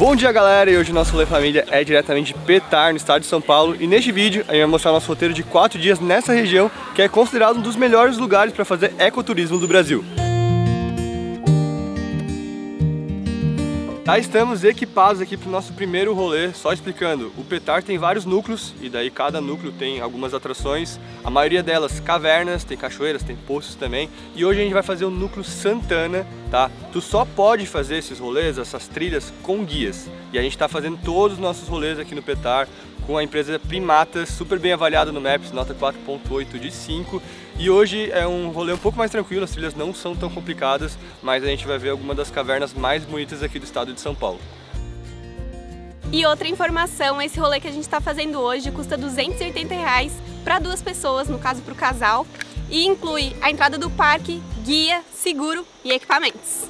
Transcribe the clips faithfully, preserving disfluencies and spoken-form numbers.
Bom dia, galera, e hoje o nosso rolê família é diretamente de Petar, no estado de São Paulo. E neste vídeo a gente vai mostrar o nosso roteiro de quatro dias nessa região, que é considerado um dos melhores lugares para fazer ecoturismo do Brasil. Já estamos equipados aqui para o nosso primeiro rolê. Só explicando, o Petar tem vários núcleos e daí cada núcleo tem algumas atrações. A maioria delas cavernas, tem cachoeiras, tem poços também. E hoje a gente vai fazer o núcleo Santana, tá? Tu só pode fazer esses rolês, essas trilhas com guias. E a gente está fazendo todos os nossos rolês aqui no Petar com a empresa Primatas, super bem avaliada no Maps, nota quatro ponto oito de cinco. E hoje é um rolê um pouco mais tranquilo, as trilhas não são tão complicadas, mas a gente vai ver algumas das cavernas mais bonitas aqui do estado de São Paulo. E outra informação, esse rolê que a gente está fazendo hoje custa duzentos e oitenta reais para duas pessoas, no caso para o casal, e inclui a entrada do parque, guia, seguro e equipamentos.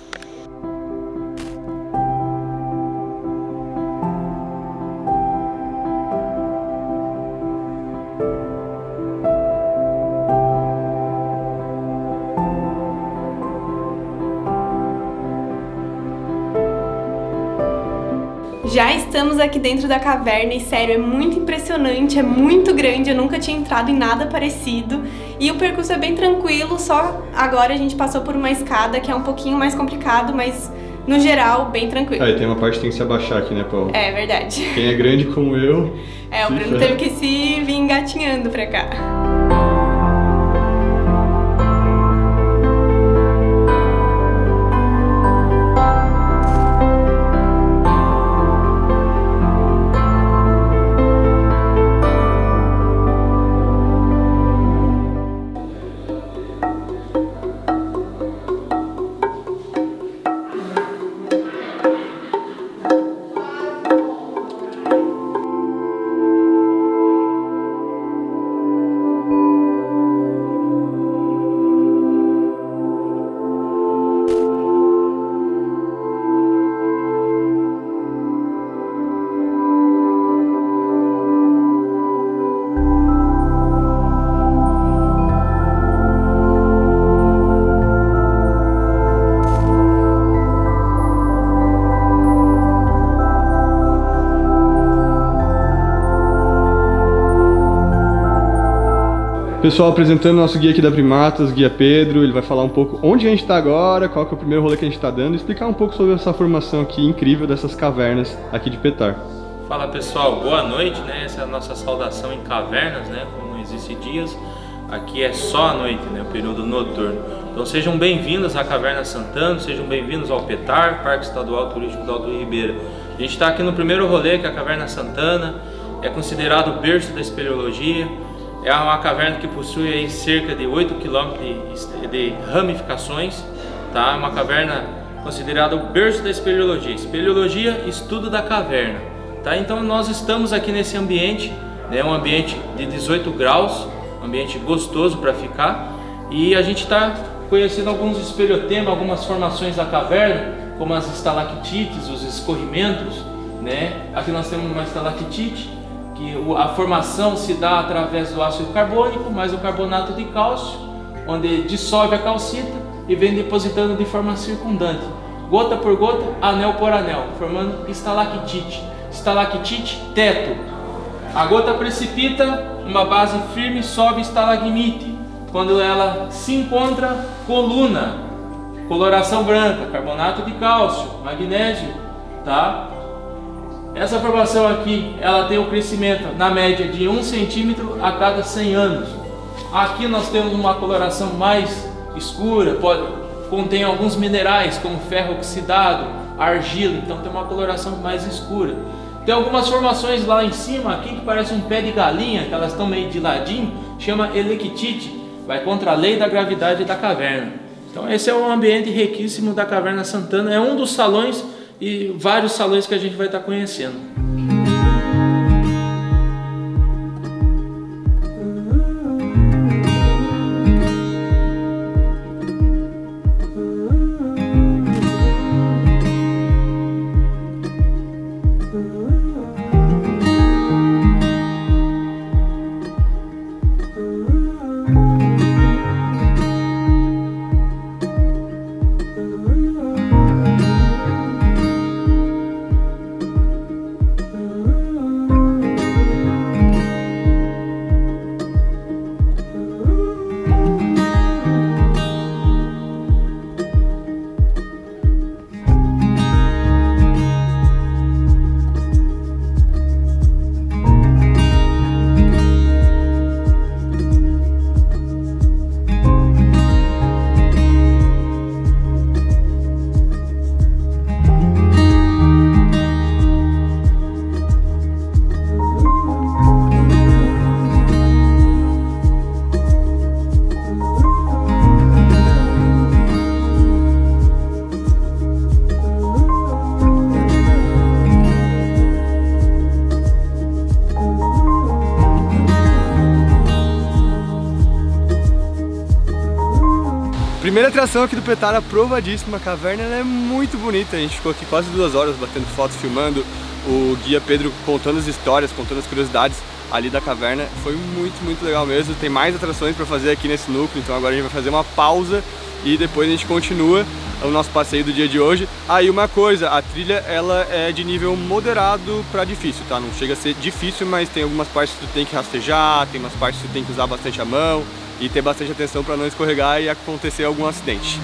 Já estamos aqui dentro da caverna e sério, é muito impressionante, é muito grande, eu nunca tinha entrado em nada parecido e o percurso é bem tranquilo, só agora a gente passou por uma escada que é um pouquinho mais complicado, mas no geral bem tranquilo. Ah, e tem uma parte que tem que se abaixar aqui, né, Paulo? É verdade. Quem é grande como eu... É, o Bruno teve que se vir engatinhando pra cá. Pessoal, apresentando o nosso guia aqui da Primatas, guia Pedro, ele vai falar um pouco onde a gente está agora, qual que é o primeiro rolê que a gente está dando e explicar um pouco sobre essa formação aqui incrível dessas cavernas aqui de Petar. Fala pessoal, boa noite, né? Essa é a nossa saudação em cavernas, né? Como não existe dias, aqui é só a noite, né? O período noturno. Então sejam bem-vindos à Caverna Santana, sejam bem-vindos ao Petar, Parque Estadual Turístico do Alto do Ribeira. A gente está aqui no primeiro rolê, que é a Caverna Santana, é considerado o berço da espeleologia. É uma caverna que possui aí cerca de oito quilômetros de, de ramificações, tá? Uma caverna considerada o berço da espeleologia. Espeleologia, estudo da caverna, tá? Então nós estamos aqui nesse ambiente, né? Um ambiente de dezoito graus, um ambiente gostoso para ficar, e a gente está conhecendo alguns espeleotemas, algumas formações da caverna, como as estalactites, os escorrimentos, né? Aqui nós temos uma estalactite, que a formação se dá através do ácido carbônico mais o carbonato de cálcio, onde dissolve a calcita e vem depositando de forma circundante, gota por gota, anel por anel, formando estalactite. Estalactite, teto. A gota precipita, uma base firme, sobe estalagmite. Quando ela se encontra, coluna, coloração branca, carbonato de cálcio, magnésio, tá? Essa formação aqui, ela tem um crescimento na média de um centímetro a cada cem anos. Aqui nós temos uma coloração mais escura, pode, contém alguns minerais como ferro oxidado, argila, então tem uma coloração mais escura. Tem algumas formações lá em cima aqui que parece um pé de galinha, que elas estão meio de ladinho, chama electite, vai contra a lei da gravidade da caverna. Então esse é um ambiente riquíssimo da Caverna Santana, é um dos salões e vários salões que a gente vai estar conhecendo. Primeira atração aqui do Petar, aprovadíssima. A caverna ela é muito bonita, a gente ficou aqui quase duas horas batendo fotos, filmando. O guia Pedro contando as histórias, contando as curiosidades ali da caverna. Foi muito, muito legal mesmo. Tem mais atrações para fazer aqui nesse núcleo, então agora a gente vai fazer uma pausa e depois a gente continua o nosso passeio do dia de hoje. Aí uma coisa, a trilha ela é de nível moderado para difícil, tá? Não chega a ser difícil, mas tem algumas partes que tu tem que rastejar, tem umas partes que tu tem que usar bastante a mão e ter bastante atenção para não escorregar e acontecer algum acidente.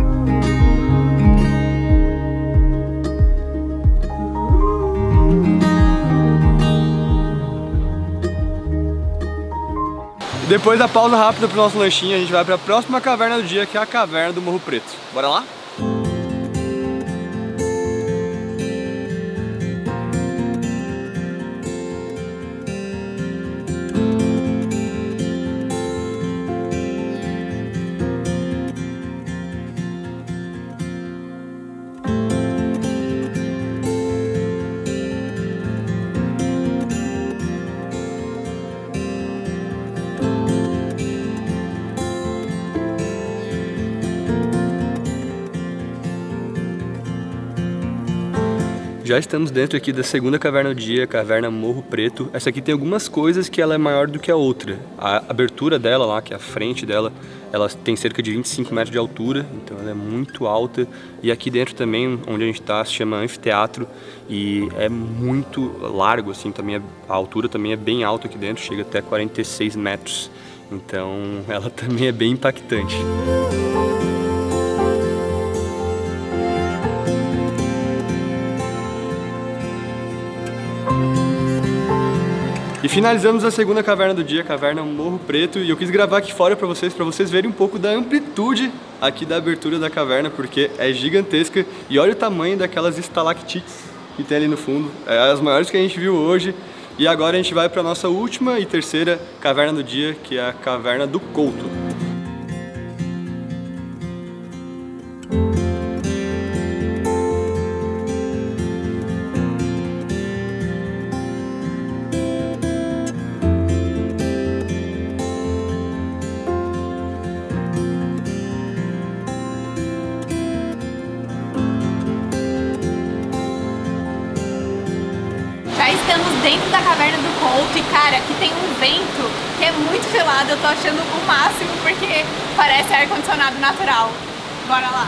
Depois da pausa rápida pro nosso lanchinho, a gente vai para a próxima caverna do dia, que é a caverna do Morro Preto. Bora lá? Já estamos dentro aqui da segunda caverna do dia, caverna Morro Preto. Essa aqui tem algumas coisas que ela é maior do que a outra. A abertura dela lá, que é a frente dela, ela tem cerca de vinte e cinco metros de altura, então ela é muito alta. E aqui dentro também, onde a gente está, se chama anfiteatro e é muito largo, assim, também a altura também é bem alta aqui dentro, chega até quarenta e seis metros. Então ela também é bem impactante. E finalizamos a segunda caverna do dia, a caverna Morro Preto, e eu quis gravar aqui fora para vocês, para vocês verem um pouco da amplitude aqui da abertura da caverna, porque é gigantesca. E olha o tamanho daquelas estalactites que tem ali no fundo, é as maiores que a gente viu hoje. E agora a gente vai para a nossa última e terceira caverna do dia, que é a caverna do Couto. Estamos dentro da caverna do Couto e, cara, aqui tem um vento que é muito gelado. Eu tô achando o máximo porque parece ar-condicionado natural. Bora lá!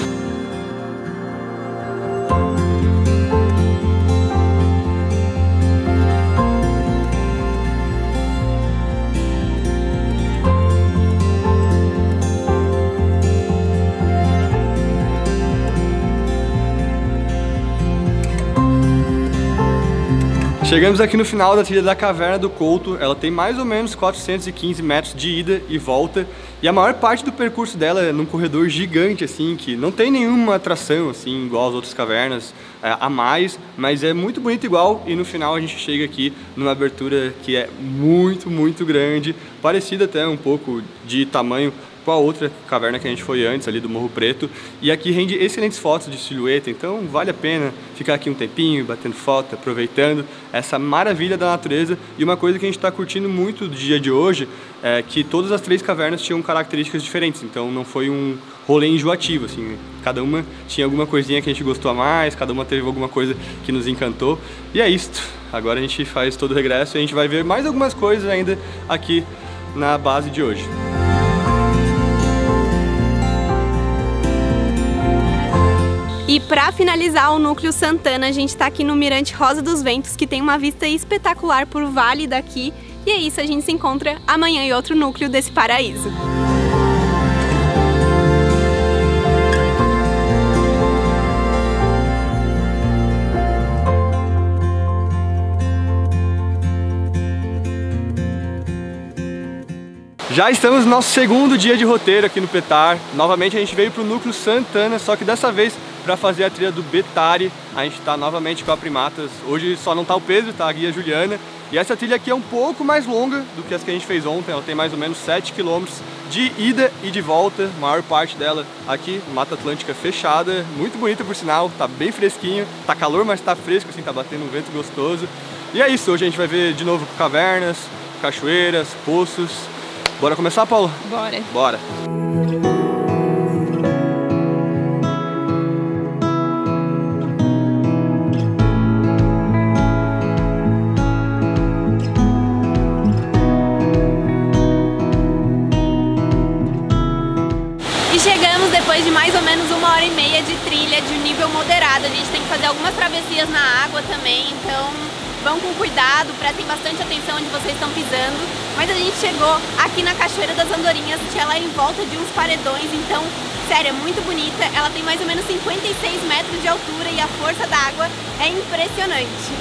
Chegamos aqui no final da trilha da caverna do Couto. Ela tem mais ou menos quatrocentos e quinze metros de ida e volta, e a maior parte do percurso dela é num corredor gigante, assim, que não tem nenhuma atração, assim, igual as outras cavernas é, a mais, mas é muito bonito igual. E no final a gente chega aqui numa abertura que é muito, muito grande, parecida até um pouco de tamanho com a outra caverna que a gente foi antes, ali do Morro Preto. E aqui rende excelentes fotos de silhueta, então vale a pena ficar aqui um tempinho, batendo foto, aproveitando essa maravilha da natureza. E uma coisa que a gente está curtindo muito do dia de hoje é que todas as três cavernas tinham características diferentes, então não foi um rolê enjoativo, assim, cada uma tinha alguma coisinha que a gente gostou a mais, cada uma teve alguma coisa que nos encantou. E é isto, agora a gente faz todo o regresso e a gente vai ver mais algumas coisas ainda aqui na base de hoje. E para finalizar o núcleo Santana, a gente está aqui no Mirante Rosa dos Ventos, que tem uma vista espetacular por vale daqui. E é isso, a gente se encontra amanhã em outro núcleo desse paraíso. Já estamos no nosso segundo dia de roteiro aqui no Petar. Novamente a gente veio para o núcleo Santana, só que dessa vez para fazer a trilha do Betari. A gente está novamente com a Primatas. Hoje só não está o Pedro, tá a guia Juliana. E essa trilha aqui é um pouco mais longa do que as que a gente fez ontem. Ela tem mais ou menos sete quilômetros de ida e de volta. A maior parte dela aqui, Mata Atlântica fechada. Muito bonita por sinal, tá bem fresquinho. Tá calor, mas tá fresco, assim, tá batendo um vento gostoso. E é isso, hoje a gente vai ver de novo cavernas, cachoeiras, poços. Bora começar, Paulo? Bora! Bora! depois de mais ou menos uma hora e meia de trilha de nível moderado. A gente tem que fazer algumas travessias na água também, então vão com cuidado, prestem bastante atenção onde vocês estão pisando. Mas a gente chegou aqui na Cachoeira das Andorinhas, que ela é em volta de uns paredões, então, sério, é muito bonita. Ela tem mais ou menos cinquenta e seis metros de altura e a força da água é impressionante.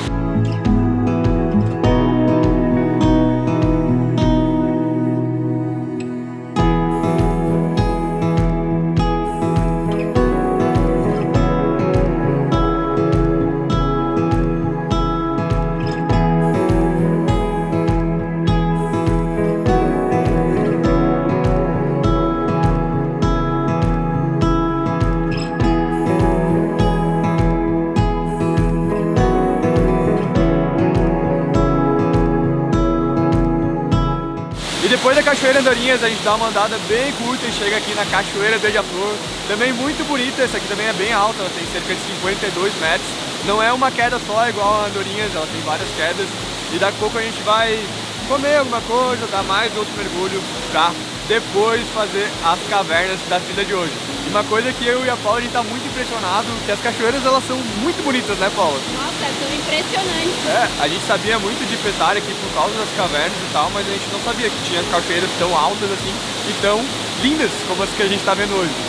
Depois da Cachoeira Andorinhas, a gente dá uma andada bem curta e chega aqui na Cachoeira Beija-Flor. Também muito bonita, essa aqui também é bem alta, ela tem cerca de cinquenta e dois metros. Não é uma queda só igual a Andorinhas, ela tem várias quedas. E daqui a pouco a gente vai comer alguma coisa, dar mais outro mergulho pra depois fazer as cavernas da trilha de hoje. E uma coisa que eu e a Paula, a gente tá muito impressionado, que as cachoeiras elas são muito bonitas, né, Paula? Nossa, são impressionantes. É, a gente sabia muito de Petar aqui por causa das cavernas e tal, mas a gente não sabia que tinha cachoeiras tão altas assim e tão lindas como as que a gente tá vendo hoje.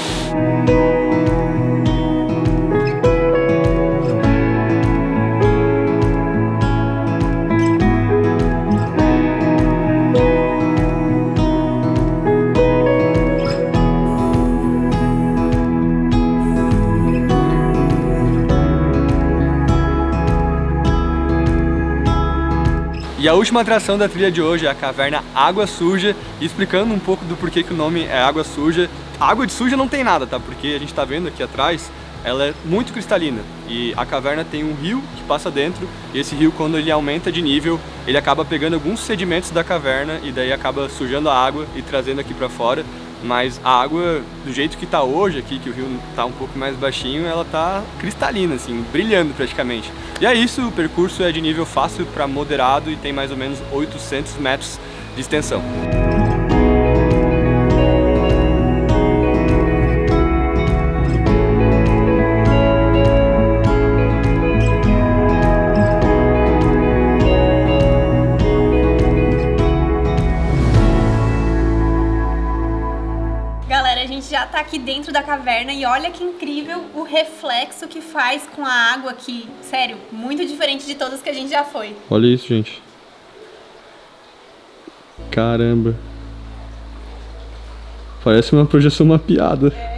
E a última atração da trilha de hoje é a caverna Água Suja, e explicando um pouco do porquê que o nome é Água Suja. Água de suja não tem nada, tá? Porque a gente tá vendo aqui atrás, ela é muito cristalina e a caverna tem um rio que passa dentro, e esse rio, quando ele aumenta de nível, ele acaba pegando alguns sedimentos da caverna e daí acaba sujando a água e trazendo aqui pra fora. Mas a água, do jeito que tá hoje aqui, que o rio tá um pouco mais baixinho, ela tá cristalina, assim, brilhando praticamente. E é isso, o percurso é de nível fácil para moderado e tem mais ou menos oitocentos metros de extensão. Já tá aqui dentro da caverna e olha que incrível o reflexo que faz com a água aqui. Sério, muito diferente de todas que a gente já foi. Olha isso, gente. Caramba. Parece uma projeção mapeada. É.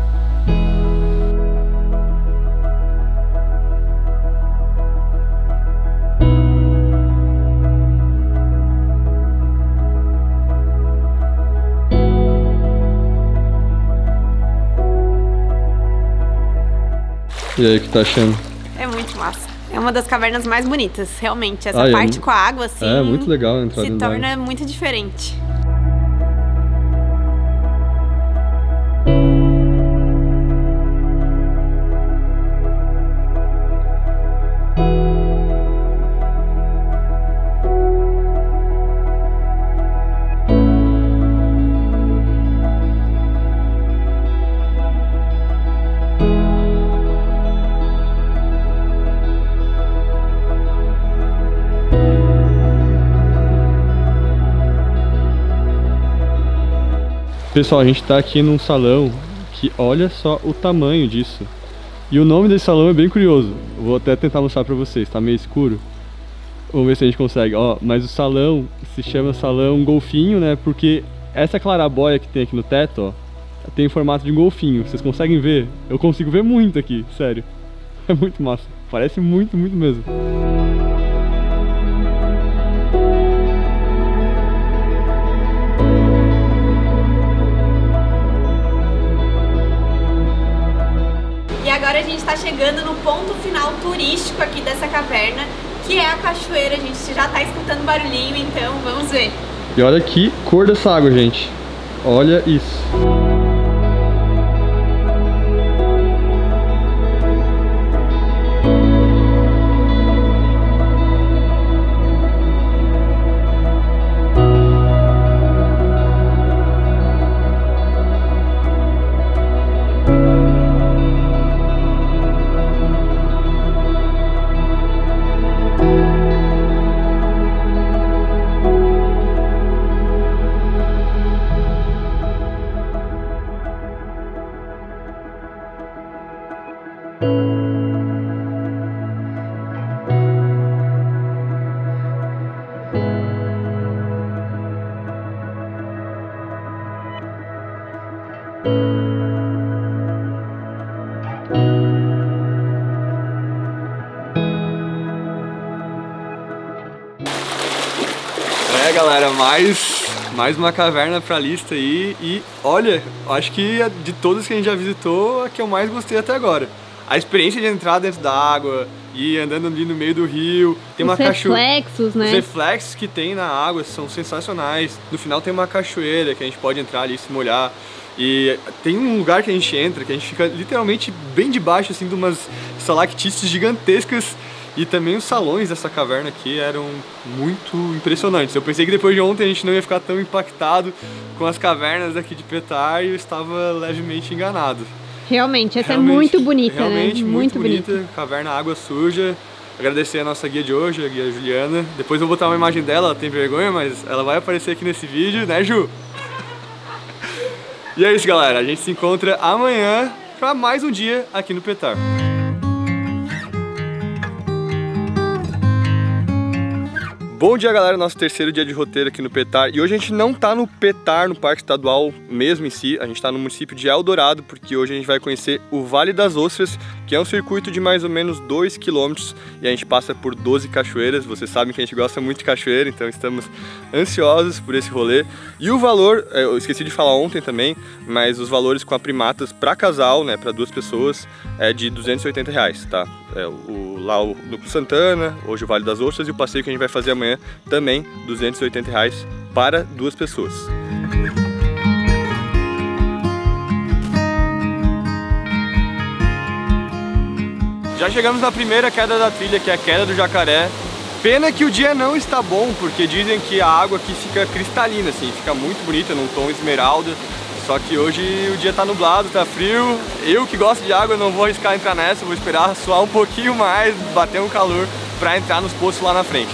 E aí, o que tá achando? É muito massa. É uma das cavernas mais bonitas, realmente. Essa ah, parte é, com a água, assim, é muito legal a entrada se torna muito diferente. Pessoal, a gente tá aqui num salão que olha só o tamanho disso. E o nome desse salão é bem curioso. Eu vou até tentar mostrar pra vocês, tá meio escuro. Vamos ver se a gente consegue. Ó, mas o salão se chama Salão Golfinho, né? Porque essa clarabóia que tem aqui no teto, ó, tem o formato de um golfinho. Vocês conseguem ver? Eu consigo ver muito aqui, sério. É muito massa. Parece muito, muito mesmo. E agora a gente está chegando no ponto final turístico aqui dessa caverna, que é a cachoeira. A gente já está escutando barulhinho, então vamos ver. E olha que cor dessa água, gente. Olha isso. É, galera, mais, mais uma caverna pra lista aí. E olha, acho que de todas que a gente já visitou, a que eu mais gostei até agora. A experiência de entrar dentro da água e andando ali no meio do rio. Tem Os uma cachoeira. reflexos, né? Os reflexos que tem na água são sensacionais. No final tem uma cachoeira que a gente pode entrar ali e se molhar. E tem um lugar que a gente entra que a gente fica literalmente bem debaixo assim de umas estalactites gigantescas. E também os salões dessa caverna aqui eram muito impressionantes. Eu pensei que depois de ontem a gente não ia ficar tão impactado com as cavernas aqui de Petar e eu estava levemente enganado. Realmente, essa Realmente, é muito bonita, realmente, né? Muito, Muito bonita. bonita. Caverna Água Suja. Agradecer a nossa guia de hoje, a guia Juliana. Depois eu vou botar uma imagem dela, ela tem vergonha, mas ela vai aparecer aqui nesse vídeo, né, Ju? E é isso, galera. A gente se encontra amanhã para mais um dia aqui no Petar. Bom dia, galera, nosso terceiro dia de roteiro aqui no Petar. E hoje a gente não tá no Petar, no Parque Estadual mesmo em si. A gente tá no município de Eldorado, porque hoje a gente vai conhecer o Vale das Ostras, que é um circuito de mais ou menos dois quilômetros. E a gente passa por doze cachoeiras. Vocês sabem que a gente gosta muito de cachoeira, então estamos ansiosos por esse rolê. E o valor, eu esqueci de falar ontem também, mas os valores com a primatas para casal, né, para duas pessoas, é de duzentos e oitenta reais, tá? É, o, lá o Núcleo Santana, hoje o Vale das Ostras, e o passeio que a gente vai fazer amanhã também duzentos e oitenta reais para duas pessoas. Já chegamos na primeira queda da trilha, que é a queda do Jacaré. Pena que o dia não está bom, porque dizem que a água aqui fica cristalina, assim, fica muito bonita, num tom esmeralda. Só que hoje o dia tá nublado, tá frio. Eu que gosto de água não vou arriscar entrar nessa, vou esperar suar um pouquinho mais, bater um calor para entrar nos poços lá na frente.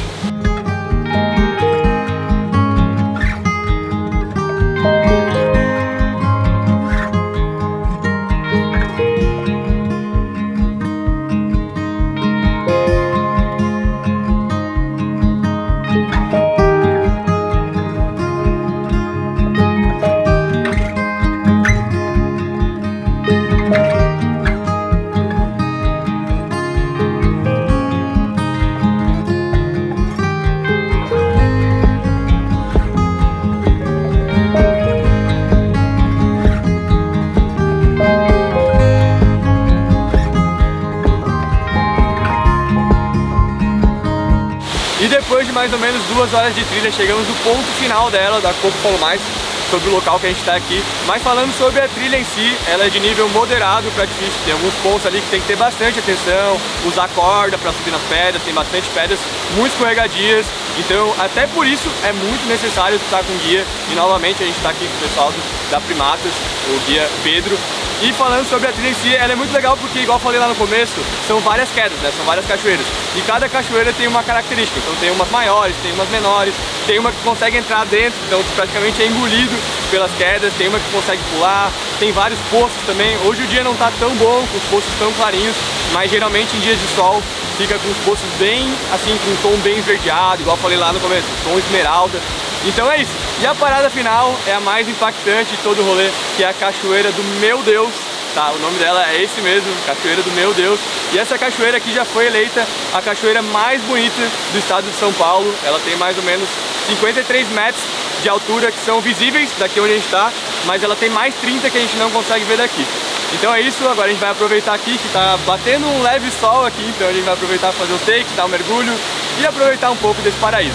E depois de mais ou menos duas horas de trilha, chegamos no ponto final dela, da Coco falou mais sobre o local que a gente está aqui. Mas falando sobre a trilha em si, ela é de nível moderado para difícil. Tem alguns pontos ali que tem que ter bastante atenção, usar corda para subir nas pedras, tem bastante pedras muito escorregadias. Então, até por isso, é muito necessário estar com guia. E novamente a gente está aqui com o pessoal do, da Primatas, o guia Pedro. E falando sobre a trilha em si, ela é muito legal porque, igual eu falei lá no começo, são várias quedas, né? São várias cachoeiras. E cada cachoeira tem uma característica. Então tem umas maiores, tem umas menores, tem uma que consegue entrar dentro, então praticamente é engolido pelas quedas, tem uma que consegue pular, tem vários poços também. Hoje o dia não tá tão bom, com os poços tão clarinhos, mas geralmente em dias de sol fica com os poços bem, assim, com um tom bem esverdeado, igual eu falei lá no começo, tom esmeralda. Então é isso. E a parada final é a mais impactante de todo o rolê, que é a Cachoeira do Meu Deus. Tá, o nome dela é esse mesmo, Cachoeira do Meu Deus. E essa cachoeira aqui já foi eleita a cachoeira mais bonita do estado de São Paulo. Ela tem mais ou menos cinquenta e três metros de altura que são visíveis daqui onde a gente está, mas ela tem mais trinta que a gente não consegue ver daqui. Então é isso, agora a gente vai aproveitar aqui que tá batendo um leve sol aqui, então a gente vai aproveitar para fazer o take, dar um mergulho e aproveitar um pouco desse paraíso.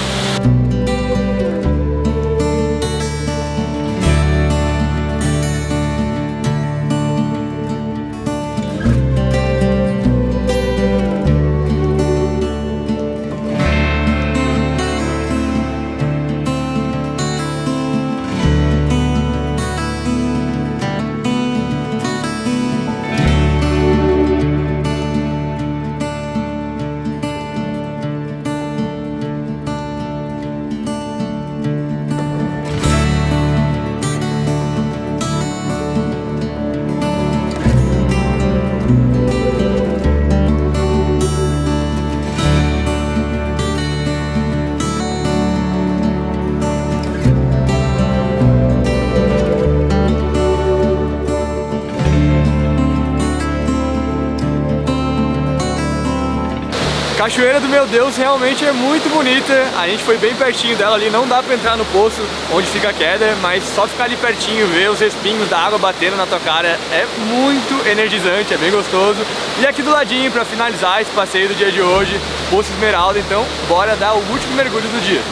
Cachoeira do Meu Deus realmente é muito bonita. A gente foi bem pertinho dela ali, não dá pra entrar no poço onde fica a queda, mas só ficar ali pertinho, ver os respingos da água batendo na tua cara é muito energizante, é bem gostoso. E aqui do ladinho, pra finalizar esse passeio do dia de hoje, Poço Esmeralda, então bora dar o último mergulho do dia.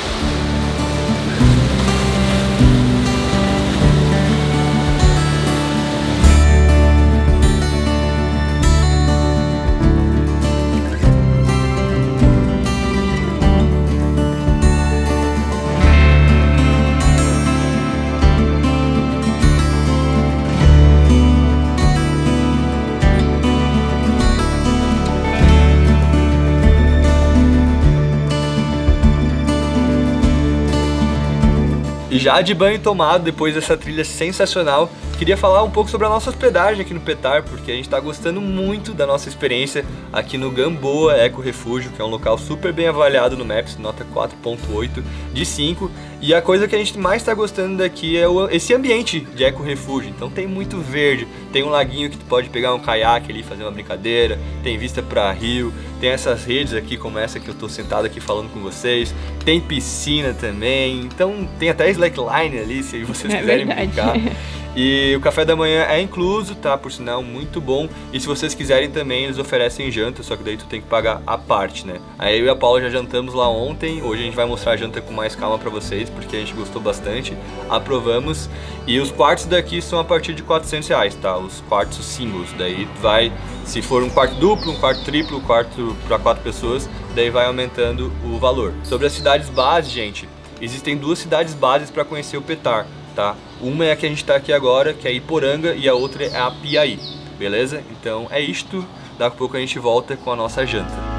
E já de banho tomado, depois dessa trilha sensacional, queria falar um pouco sobre a nossa hospedagem aqui no Petar, porque a gente está gostando muito da nossa experiência aqui no Gamboa Eco Refúgio, que é um local super bem avaliado no Maps, nota quatro ponto oito de cinco. E a coisa que a gente mais está gostando daqui é o, esse ambiente de Eco Refúgio. Então tem muito verde, tem um laguinho que tu pode pegar um caiaque ali, fazer uma brincadeira, tem vista para rio, tem essas redes aqui como essa que eu tô sentado aqui falando com vocês, tem piscina também, então tem até slackline ali se vocês é quiserem verdade. brincar. E o café da manhã é incluso, tá? Por sinal, muito bom. E se vocês quiserem também, eles oferecem janta, só que daí tu tem que pagar a parte, né? Aí eu e a Paula já jantamos lá ontem, hoje a gente vai mostrar a janta com mais calma pra vocês, porque a gente gostou bastante, aprovamos. E os quartos daqui são a partir de quatrocentos reais, tá? Os quartos singles, daí vai, se for um quarto duplo, um quarto triplo, um quarto pra quatro pessoas, daí vai aumentando o valor. Sobre as cidades base, gente, existem duas cidades bases para conhecer o Petar. Tá? Uma é a que a gente está aqui agora, que é Iporanga, e a outra é a Piaí, beleza? Então é isto, daqui a pouco a gente volta com a nossa janta.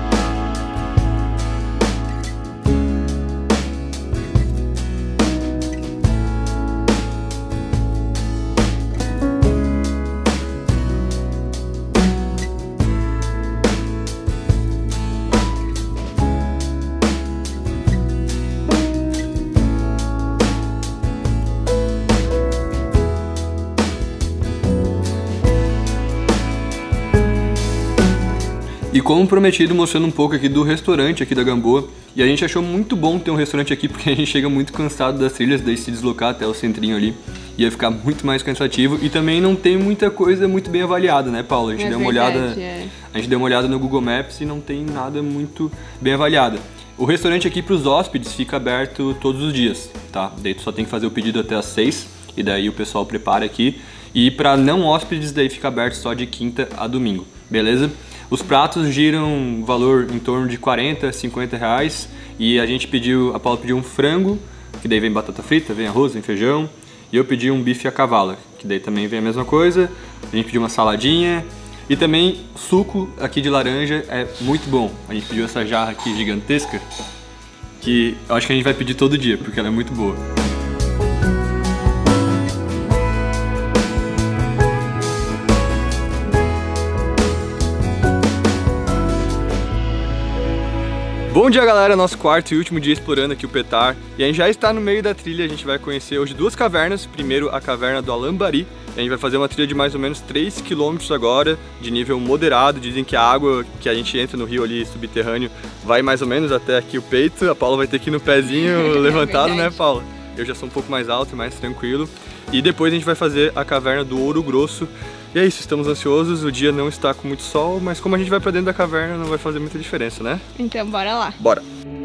E como prometido, mostrando um pouco aqui do restaurante aqui da Gamboa. E a gente achou muito bom ter um restaurante aqui, porque a gente chega muito cansado das trilhas, daí se deslocar até o centrinho ali ia ficar muito mais cansativo. E também não tem muita coisa muito bem avaliada, né, Paula? A gente, é deu, uma verdade, olhada, é. a gente deu uma olhada no Google Maps e não tem nada muito bem avaliado. O restaurante aqui para os hóspedes fica aberto todos os dias, tá? Daí tu só tem que fazer o pedido até às seis, e daí o pessoal prepara aqui. E para não hóspedes, daí fica aberto só de quinta a domingo, beleza? Os pratos giram valor em torno de quarenta, cinquenta reais. E a gente pediu, a Paula pediu um frango, que daí vem batata frita, vem arroz, vem feijão. E eu pedi um bife a cavalo, que daí também vem a mesma coisa. A gente pediu uma saladinha. E também suco aqui de laranja é muito bom. A gente pediu essa jarra aqui gigantesca, que eu acho que a gente vai pedir todo dia, porque ela é muito boa. Bom dia, galera, nosso quarto e último dia explorando aqui o Petar. E a gente já está no meio da trilha, a gente vai conhecer hoje duas cavernas. Primeiro a caverna do Alambari, a gente vai fazer uma trilha de mais ou menos três quilômetros agora, de nível moderado. Dizem que a água que a gente entra no rio ali subterrâneo vai mais ou menos até aqui o peito. A Paula vai ter que ir no pezinho levantado, né, Paula? Eu já sou um pouco mais alto, mais tranquilo. E depois a gente vai fazer a caverna do Ouro Grosso. E é isso, estamos ansiosos, o dia não está com muito sol, mas como a gente vai pra dentro da caverna não vai fazer muita diferença, né? Então bora lá. Bora!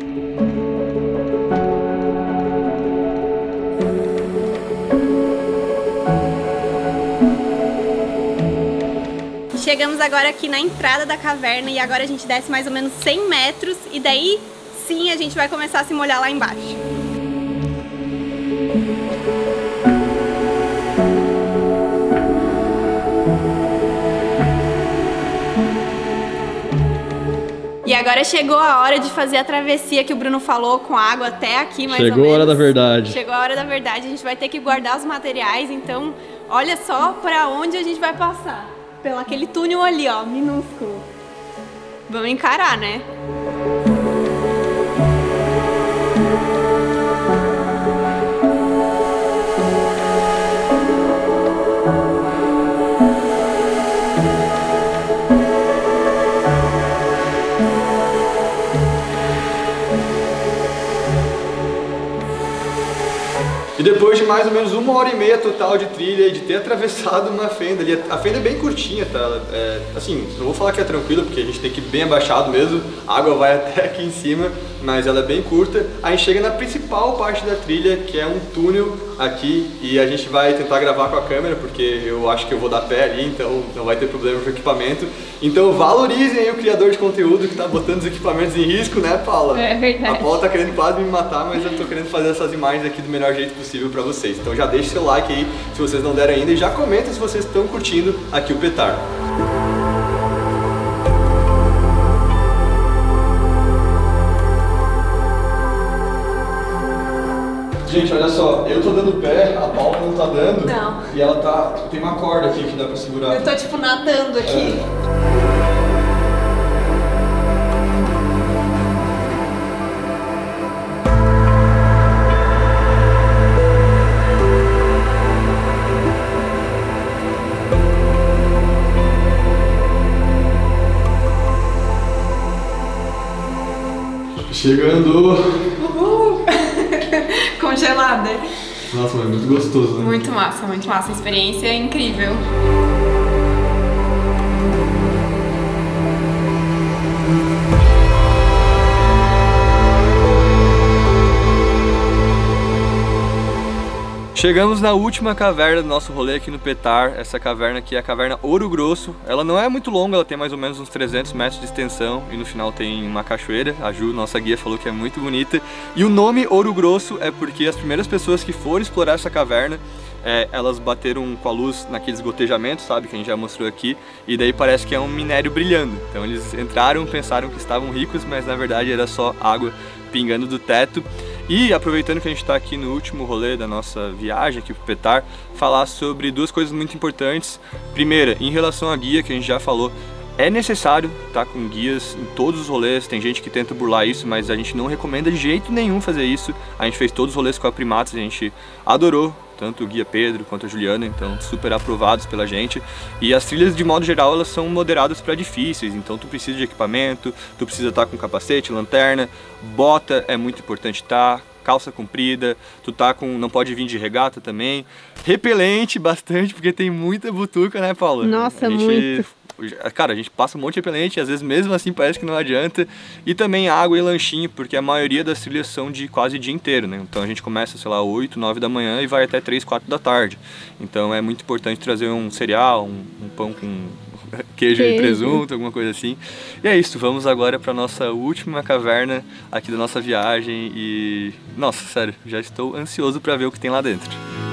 Chegamos agora aqui na entrada da caverna e agora a gente desce mais ou menos cem metros e daí sim a gente vai começar a se molhar lá embaixo. E agora chegou a hora de fazer a travessia que o Bruno falou, com a água até aqui mais ou menos. Chegou a hora da verdade. Chegou a hora da verdade, a gente vai ter que guardar os materiais, então olha só para onde a gente vai passar. Pelo aquele túnel ali, ó, minúsculo. Vamos encarar, né? E depois de mais ou menos uma hora e meia total de trilha e de ter atravessado uma fenda ali, a fenda é bem curtinha, tá? É, assim, não vou falar que é tranquila, porque a gente tem que ir bem abaixado mesmo, a água vai até aqui em cima, mas ela é bem curta. A gente chega na principal parte da trilha, que é um túnel aqui, e a gente vai tentar gravar com a câmera, porque eu acho que eu vou dar pé ali, então não vai ter problema com o equipamento. Então valorizem aí o criador de conteúdo que tá botando os equipamentos em risco, né, Paula? É verdade. A Paula tá querendo quase me matar, mas eu tô querendo fazer essas imagens aqui do melhor jeito possível pra vocês. Então já deixe seu like aí se vocês não deram ainda e já comenta se vocês estão curtindo aqui o Petar. Gente, olha só, eu tô dando pé, a Paula não tá dando. Não. E ela tá... tem uma corda aqui que dá pra segurar. Eu tô tipo nadando aqui. É. Chegando! Uhul. Congelada. Nossa, mas é muito gostoso, né? Muito massa, muito massa. A experiência é incrível. Chegamos na última caverna do nosso rolê aqui no Petar. Essa caverna aqui é a caverna Ouro Grosso. Ela não é muito longa, ela tem mais ou menos uns trezentos metros de extensão e no final tem uma cachoeira. A Ju, nossa guia, falou que é muito bonita. E o nome Ouro Grosso é porque as primeiras pessoas que foram explorar essa caverna, é, elas bateram com a luz naqueles gotejamentos, sabe, que a gente já mostrou aqui, e daí parece que é um minério brilhando. Então eles entraram, pensaram que estavam ricos, mas na verdade era só água pingando do teto. E aproveitando que a gente está aqui no último rolê da nossa viagem aqui pro Petar, falar sobre duas coisas muito importantes. Primeira, em relação à guia, que a gente já falou, é necessário estar com guias em todos os rolês. Tem gente que tenta burlar isso, mas a gente não recomenda de jeito nenhum fazer isso. A gente fez todos os rolês com a Primatas, a gente adorou, tanto o guia Pedro quanto a Juliana, então super aprovados pela gente. E as trilhas, de modo geral, elas são moderadas para difíceis, então tu precisa de equipamento, tu precisa estar com capacete, lanterna, bota é muito importante estar, calça comprida, tu tá com, não pode vir de regata também, repelente bastante, porque tem muita butuca, né, Paula? Nossa, a gente, muito. Cara, a gente passa um monte de repelente e às vezes mesmo assim parece que não adianta. E também água e lanchinho, porque a maioria das trilhas são de quase o dia inteiro, né? Então a gente começa, sei lá, oito, nove da manhã e vai até três, quatro da tarde. Então é muito importante trazer um cereal, um, um pão com queijo, queijo e presunto, alguma coisa assim. E é isso, vamos agora para nossa última caverna aqui da nossa viagem e... Nossa, sério, já estou ansioso para ver o que tem lá dentro.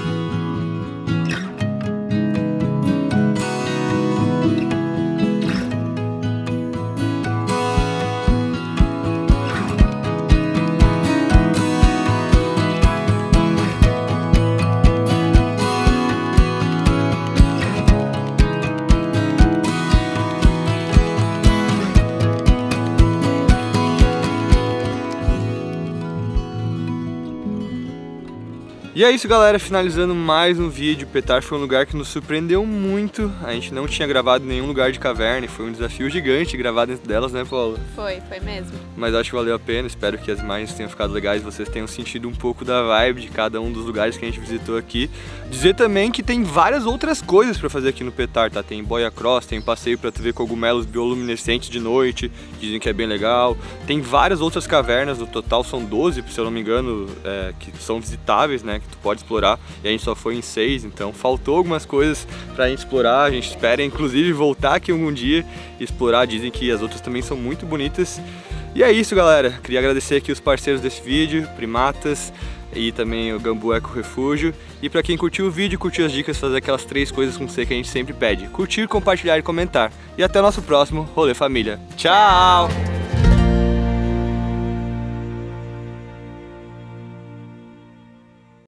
E é isso, galera, finalizando mais um vídeo. Petar foi um lugar que nos surpreendeu muito. A gente não tinha gravado em nenhum lugar de caverna e foi um desafio gigante gravar dentro delas, né, Paula? Foi, foi mesmo. Mas acho que valeu a pena, espero que as imagens tenham ficado legais, vocês tenham sentido um pouco da vibe de cada um dos lugares que a gente visitou aqui. Dizer também que tem várias outras coisas pra fazer aqui no Petar, tá? Tem boia cross, tem passeio pra tu ver cogumelos bioluminescentes de noite, dizem que é bem legal. Tem várias outras cavernas, no total são doze, se eu não me engano, é, que são visitáveis, né? Que tu pode explorar, e a gente só foi em seis, então faltou algumas coisas pra gente explorar. A gente espera inclusive voltar aqui algum dia e explorar, dizem que as outras também são muito bonitas. E é isso, galera, queria agradecer aqui os parceiros desse vídeo, Primatas e também o Gambu Eco Refúgio. E pra quem curtiu o vídeo, curtiu as dicas, fazer aquelas três coisas com você que a gente sempre pede: curtir, compartilhar e comentar. E até o nosso próximo Rolê Família. Tchau!